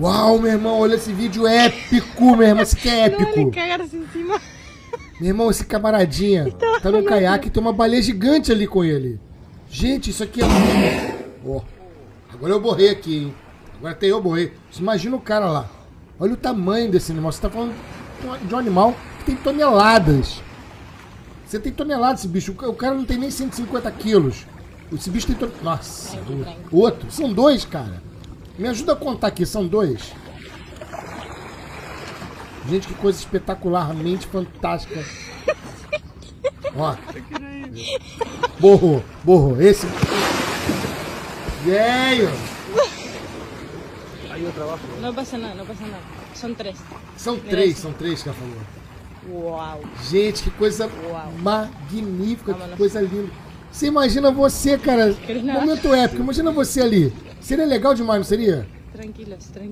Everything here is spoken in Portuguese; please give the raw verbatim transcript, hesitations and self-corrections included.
Uau, meu irmão, olha esse vídeo épico, meu irmão. Esse aqui é épico. Não, cagar-se em cima. Meu irmão, esse camaradinha tá no caiaque e tem uma baleia gigante ali com ele. Gente, isso aqui é... Oh, agora eu borrei aqui, hein. Agora até eu borrei. Você imagina o cara lá. Olha o tamanho desse animal. Você tá falando de um animal que tem toneladas. Você tem toneladas esse bicho. O cara não tem nem cento e cinquenta quilos. Esse bicho tem toneladas. Nossa. Outro. São dois, cara. Me ajuda a contar aqui. São dois. Gente, que coisa espetacularmente fantástica. Ó. Borrou. Borrou. Esse... Velho. Não passa nada, não passa nada. São três. São três, são três que ela falou. Uau. Gente, que coisa Uau. magnífica, Vamos que lá. coisa linda. Você imagina você, cara, Queres nada? momento épico, imagina você ali. Seria legal demais, não seria? Tranquilos, tranquilos.